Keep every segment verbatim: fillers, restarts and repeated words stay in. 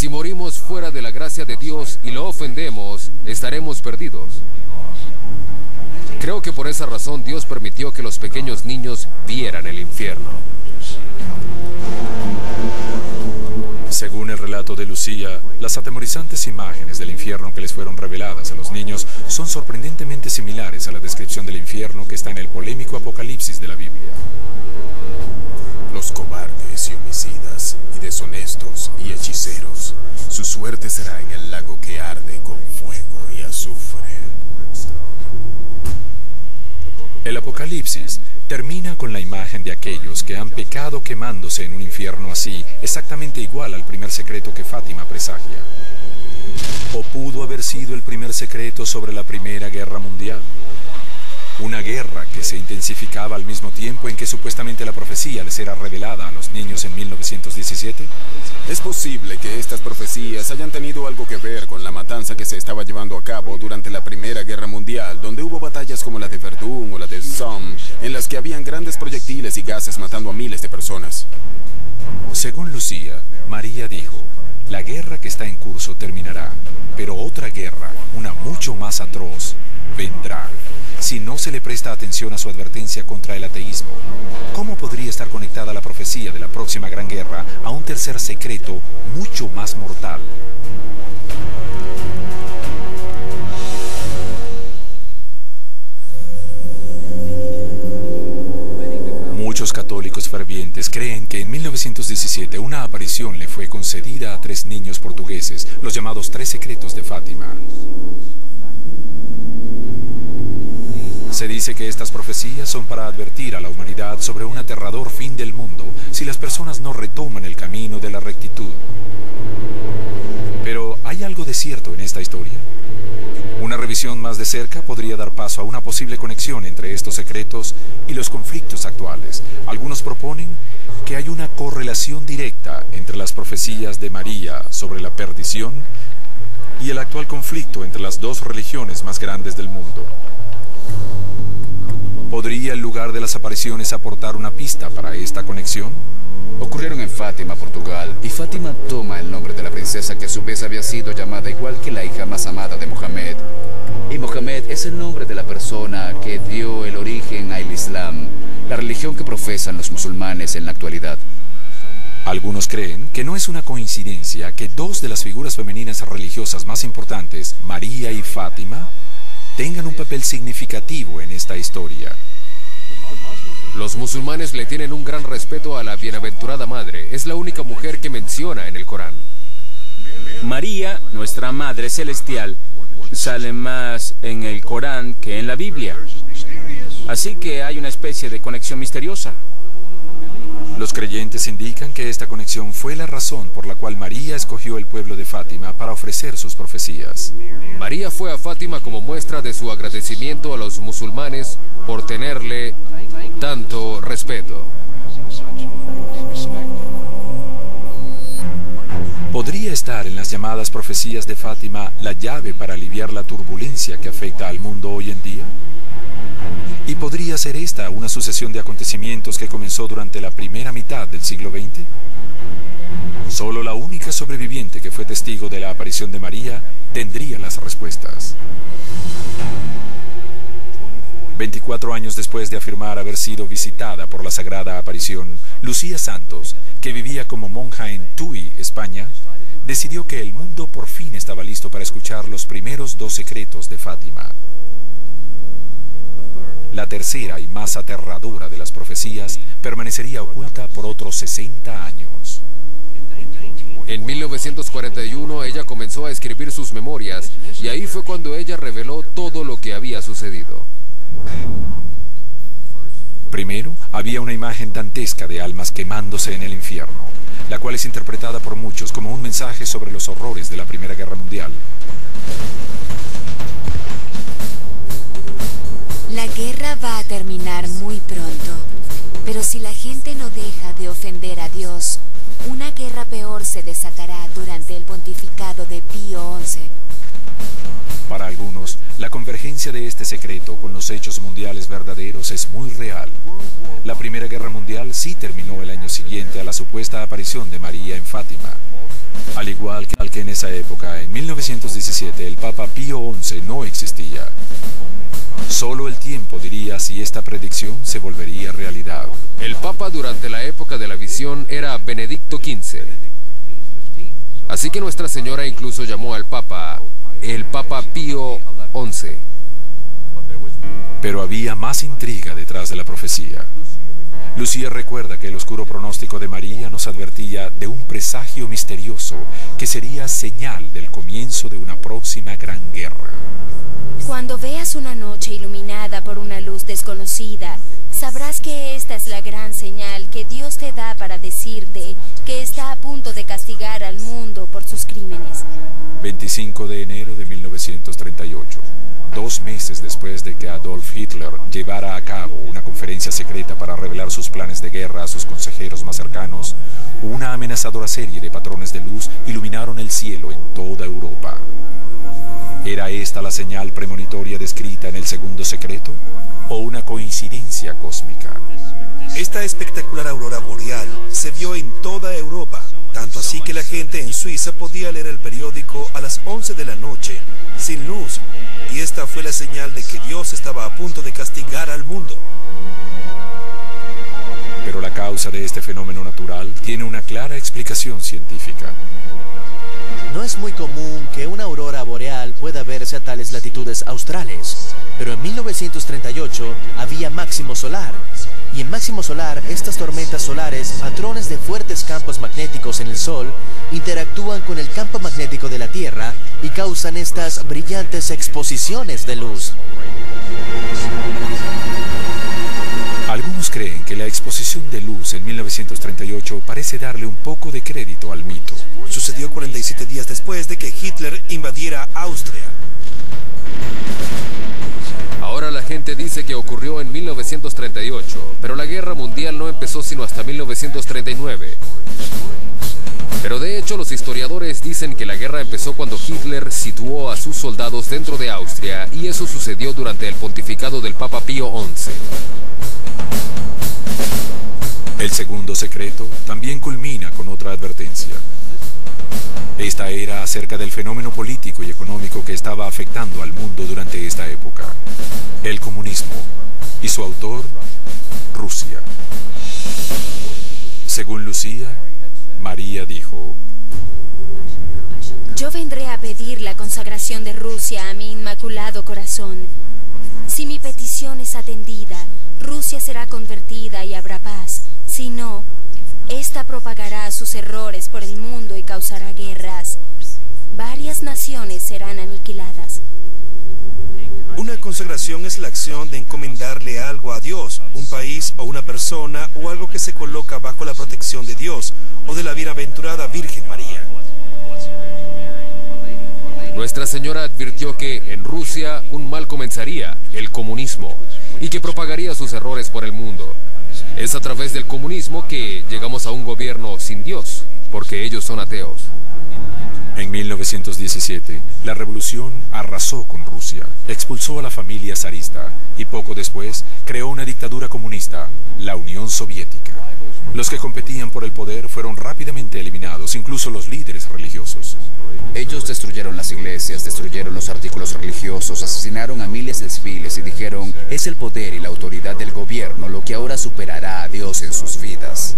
si morimos fuera de la gracia de Dios y lo ofendemos, estaremos perdidos. Creo que por esa razón Dios permitió que los pequeños niños vieran el infierno. Según el relato de Lucía, las atemorizantes imágenes del infierno que les fueron reveladas a los niños son sorprendentemente similares a la descripción del infierno que está en el polémico Apocalipsis de la Biblia. Los cobardes y homicidas, y deshonestos y hechiceros, su suerte será en el lago que arde con fuego y azufre. El Apocalipsis termina con la imagen de aquellos que han pecado quemándose en un infierno así, exactamente igual al primer secreto que Fátima presagia. ¿O pudo haber sido el primer secreto sobre la Primera Guerra Mundial? Una guerra que se intensificaba al mismo tiempo en que supuestamente la profecía les era revelada a los niños en mil novecientos diecisiete. Es posible que estas profecías hayan tenido algo que ver con la matanza que se estaba llevando a cabo durante la Primera Guerra Mundial, donde hubo batallas como la de Verdún o la de Somme, en las que habían grandes proyectiles y gases matando a miles de personas. Según Lucía, María dijo: la guerra que está en curso terminará, pero otra guerra, una mucho más atroz, vendrá. Si no se le presta atención a su advertencia contra el ateísmo, ¿cómo podría estar conectada la profecía de la próxima gran guerra a un tercer secreto mucho más mortal? Muchos católicos fervientes creen que en mil novecientos diecisiete una aparición le fue concedida a tres niños portugueses, los llamados Tres Secretos de Fátima. Se dice que estas profecías son para advertir a la humanidad sobre un aterrador fin del mundo si las personas no retoman el camino de la rectitud. Pero, ¿hay algo de cierto en esta historia? Una revisión más de cerca podría dar paso a una posible conexión entre estos secretos y los conflictos actuales. Algunos proponen que hay una correlación directa entre las profecías de María sobre la perdición y el actual conflicto entre las dos religiones más grandes del mundo. ¿Podría el lugar de las apariciones aportar una pista para esta conexión? Ocurrieron en Fátima, Portugal, y Fátima toma el nombre de la princesa que a su vez había sido llamada igual que la hija más amada de Mohamed. Y Mohamed es el nombre de la persona que dio el origen al Islam, la religión que profesan los musulmanes en la actualidad. Algunos creen que no es una coincidencia que dos de las figuras femeninas religiosas más importantes, María y Fátima, tengan un papel significativo en esta historia. Los musulmanes le tienen un gran respeto a la bienaventurada madre. Es la única mujer que menciona en el Corán. María, nuestra Madre Celestial, sale más en el Corán que en la Biblia. Así que hay una especie de conexión misteriosa. Los creyentes indican que esta conexión fue la razón por la cual María escogió el pueblo de Fátima para ofrecer sus profecías. María fue a Fátima como muestra de su agradecimiento a los musulmanes por tenerle tanto respeto. ¿Podría estar en las llamadas profecías de Fátima la llave para aliviar la turbulencia que afecta al mundo hoy en día? ¿Y podría ser esta una sucesión de acontecimientos que comenzó durante la primera mitad del siglo veinte? Solo la única sobreviviente que fue testigo de la aparición de María tendría las respuestas. veinticuatro años después de afirmar haber sido visitada por la sagrada aparición, Lucía Santos, que vivía como monja en Tui, España, decidió que el mundo por fin estaba listo para escuchar los primeros dos secretos de Fátima. La tercera y más aterradora de las profecías permanecería oculta por otros sesenta años. En mil novecientos cuarenta y uno ella comenzó a escribir sus memorias y ahí fue cuando ella reveló todo lo que había sucedido. Primero, había una imagen dantesca de almas quemándose en el infierno, la cual es interpretada por muchos como un mensaje sobre los horrores de la Primera Guerra Mundial. La guerra va a terminar muy pronto, pero si la gente no deja de ofender a Dios, una guerra peor se desatará durante el pontificado de Pío once. Para algunos, la La convergencia de este secreto con los hechos mundiales verdaderos es muy real. La Primera Guerra Mundial sí terminó el año siguiente a la supuesta aparición de María en Fátima. Al igual que en esa época, en mil novecientos diecisiete, el Papa Pío once no existía. Solo el tiempo diría si esta predicción se volvería realidad. El Papa durante la época de la visión era Benedicto quince. Así que Nuestra Señora incluso llamó al Papa el Papa Pío once. Pero había más intriga detrás de la profecía. Lucía recuerda que el oscuro pronóstico de María nos advertía de un presagio misterioso que sería señal del comienzo de una próxima gran guerra. Cuando veas una noche iluminada por una luz desconocida, sabrás que esta es la gran señal que Dios te da para decirte que está a punto de castigar al mundo por sus crímenes. veinticinco de enero de mil novecientos treinta y ocho. Dos meses después de que Adolf Hitler llevara a cabo una conferencia secreta para revelar sus planes de guerra a sus consejeros más cercanos, una amenazadora serie de patrones de luz iluminaron el cielo en toda Europa. ¿Era esta la señal premonitoria descrita en el segundo secreto o una coincidencia cósmica? Esta espectacular aurora boreal se vio en toda Europa, tanto así que la gente en Suiza podía leer el periódico a las once de la noche, sin luz, y esta fue la señal de que Dios estaba a punto de castigar al mundo. Pero la causa de este fenómeno natural tiene una clara explicación científica. No es muy común que una aurora boreal pueda verse a tales latitudes australes, pero en mil novecientos treinta y ocho había máximo solar, y en máximo solar estas tormentas solares, patrones de fuertes campos magnéticos en el Sol, interactúan con el campo magnético de la Tierra y causan estas brillantes exposiciones de luz. Algunos creen que la exposición de luz en mil novecientos treinta y ocho parece darle un poco de crédito al mito. Sucedió cuarenta y siete días después de que Hitler invadiera Austria. Ahora la gente dice que ocurrió en mil novecientos treinta y ocho, pero la guerra mundial no empezó sino hasta mil novecientos treinta y nueve. Pero de hecho los historiadores dicen que la guerra empezó cuando Hitler situó a sus soldados dentro de Austria, y eso sucedió durante el pontificado del Papa Pío once. El segundo secreto también culmina con otra advertencia. Esta era acerca del fenómeno político y económico que estaba afectando al mundo durante esta época: el comunismo, y su autor, Rusia. Según Lucía, María dijo: Yo vendré a pedir la consagración de Rusia a mi inmaculado corazón. Si mi petición es atendida, Rusia será convertida y habrá paz. Si no, esta propagará sus errores por el mundo y causará guerras. Varias naciones serán aniquiladas. Una consagración es la acción de encomendarle algo a Dios, un país o una persona o algo que se coloca bajo la protección de Dios o de la bienaventurada Virgen María. Nuestra Señora advirtió que en Rusia un mal comenzaría, el comunismo, y que propagaría sus errores por el mundo. Es a través del comunismo que llegamos a un gobierno sin Dios, porque ellos son ateos. En mil novecientos diecisiete, la revolución arrasó con Rusia, expulsó a la familia zarista y poco después creó una dictadura comunista, la Unión Soviética. Los que competían por el poder fueron rápidamente eliminados, incluso los líderes religiosos. Ellos destruyeron las iglesias, destruyeron los artículos religiosos, asesinaron a miles de civiles y dijeron: es el poder y la autoridad del gobierno lo que ahora superará a Dios en sus vidas.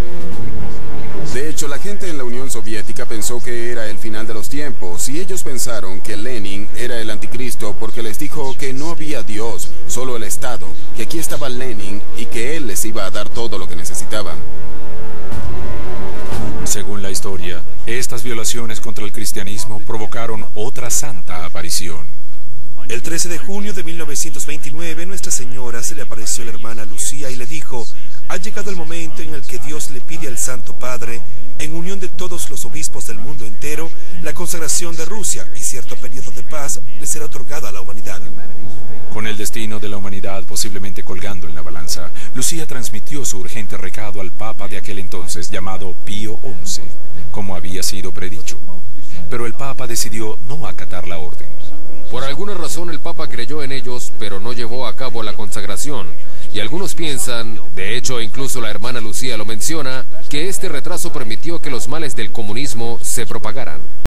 De hecho, la gente en la Unión Soviética pensó que era el final de los tiempos, y ellos pensaron que Lenin era el anticristo porque les dijo que no había Dios, solo el Estado, que aquí estaba Lenin y que él les iba a dar todo lo que necesitaban. Según la historia, estas violaciones contra el cristianismo provocaron otra santa aparición. El trece de junio de mil novecientos veintinueve, Nuestra Señora se le apareció a la hermana Lucía y le dijo: ha llegado el momento en el que Dios le pide al Santo Padre, en unión de todos los obispos del mundo entero, la consagración de Rusia, y cierto periodo de paz le será otorgado a la humanidad. Con el destino de la humanidad posiblemente colgando en la balanza, Lucía transmitió su urgente recado al Papa de aquel entonces, llamado Pío once, como había sido predicho. Pero el Papa decidió no acatar la orden. Por alguna razón el Papa creyó en ellos, pero no llevó a cabo la consagración. Y algunos piensan, de hecho incluso la hermana Lucía lo menciona, que este retraso permitió que los males del comunismo se propagaran.